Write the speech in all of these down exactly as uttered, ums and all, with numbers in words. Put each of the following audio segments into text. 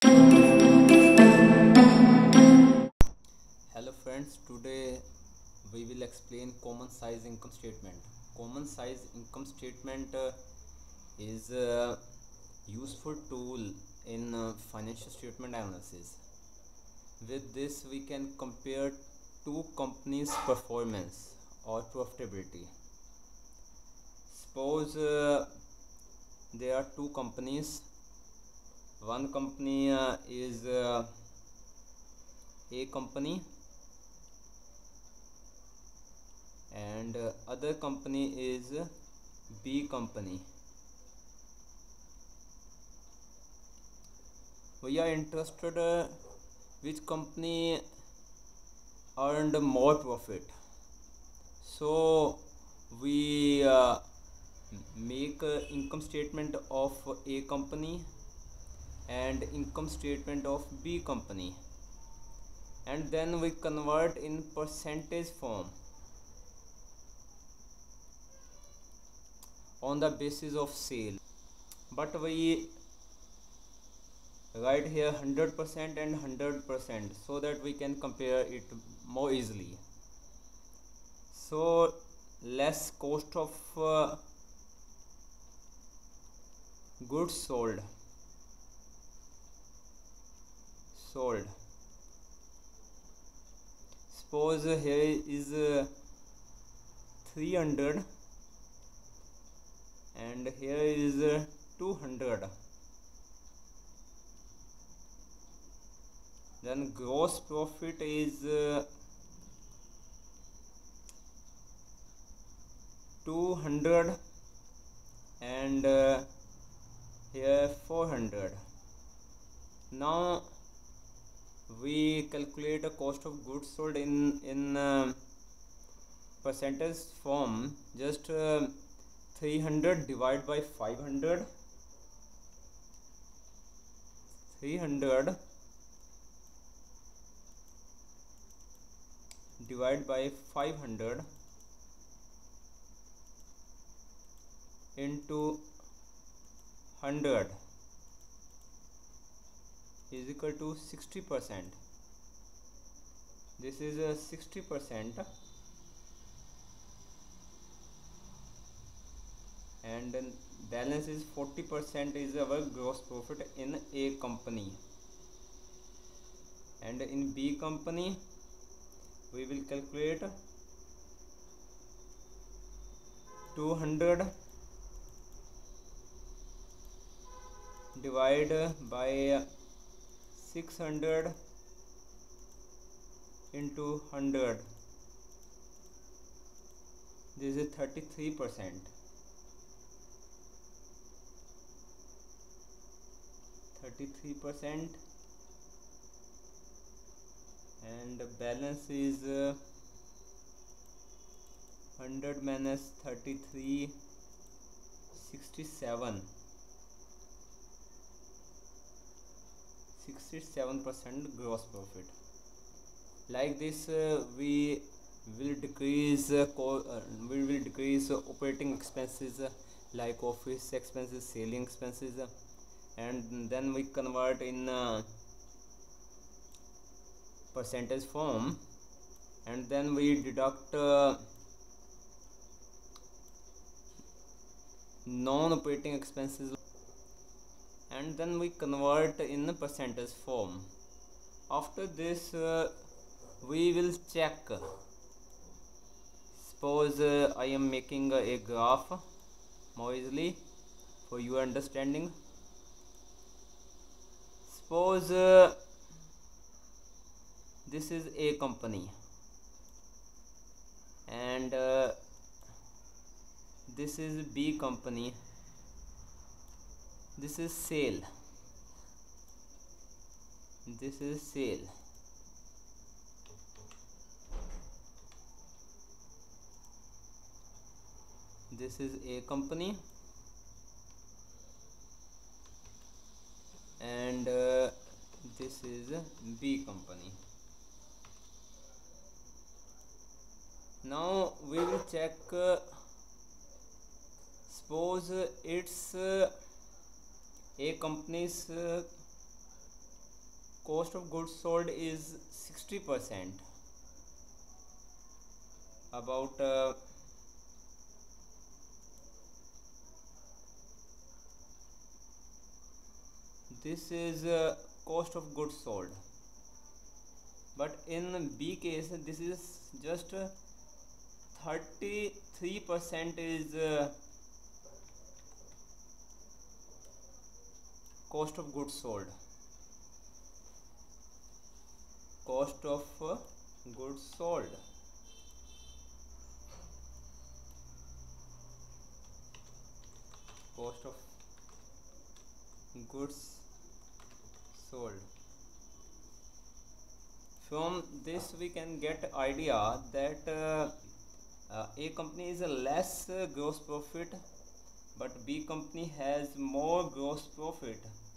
Hello friends, today we will explain common size income statement. Common size income statement uh, is a useful tool in uh, financial statement analysis. With this we can compare two companies' performance or profitability. Suppose uh, there are two companies. One company uh, is uh, A company and uh, other company is B company. We are interested uh, which company earned more profit, so we uh, make uh, income statement of A company and income statement of B company, and then we convert in percentage form on the basis of sale, but we write here one hundred percent and one hundred percent so that we can compare it more easily. So less cost of uh, goods sold sold suppose here is uh, three hundred and here is uh, two hundred. Then gross profit is uh, two hundred and uh, here four hundred. Now we calculate a cost of goods sold in in uh, percentage form. Just uh, three hundred divided by five hundred, three hundred divided by five hundred into one hundred is equal to sixty percent. This is a sixty percent, and then balance is forty percent is our gross profit in A company. And in B company we will calculate two hundred divide by six hundred into one hundred. This is thirty-three percent. thirty-three percent, and the balance is uh, one hundred minus thirty-three, sixty-seven. sixty-seven percent gross profit. Like this uh, we will decrease uh, uh, we will decrease uh, operating expenses uh, like office expenses, selling expenses, uh, and then we convert in uh, percentage form, and then we deduct uh, non-operating expenses, and then we convert in the percentage form. After this uh, we will check. Suppose uh, I am making uh, a graph more easily for your understanding. Suppose uh, this is A company and uh, this is B company. This is sale. This is sale. This is A company and uh, this is B company. Now we will check. Uh, suppose uh, it's uh, A company's uh, cost of goods sold is sixty percent. About uh, this is uh, cost of goods sold, but in B case this is just uh, thirty-three percent is uh, cost of goods sold. Cost of uh, goods sold. Cost of goods sold. From this we can get idea that uh, uh, A company is a less uh, gross profit, but B company has more gross profit.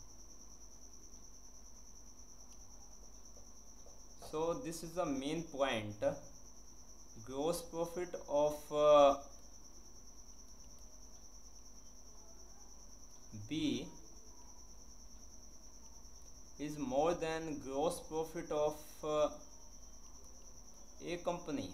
So this is the main point. Gross profit of uh, B is more than gross profit of uh, A company.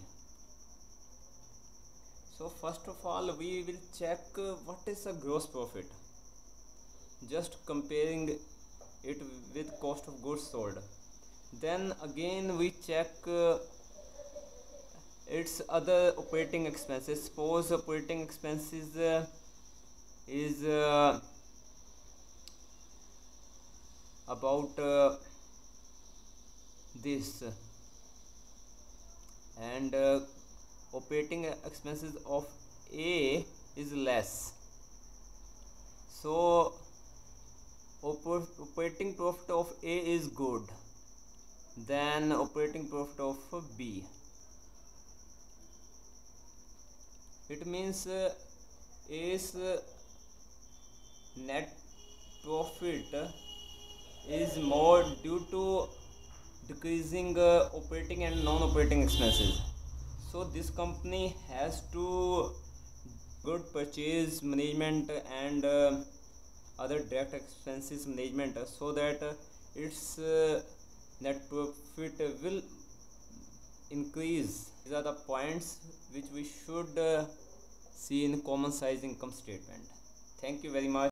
So first of all we will check uh, what is a gross profit, just comparing it with cost of goods sold. Then again we check uh, its other operating expenses. Suppose operating expenses uh, is uh, about uh, this, and uh, operating expenses of A is less, so oper operating profit of A is good than operating profit of B. It means uh, A's uh, net profit is more due to decreasing uh, operating and non-operating expenses. So this company has to good purchase management and uh, other direct expenses management, uh, so that uh, its uh, net profit will increase. These are the points which we should uh, see in common size income statement. Thank you very much.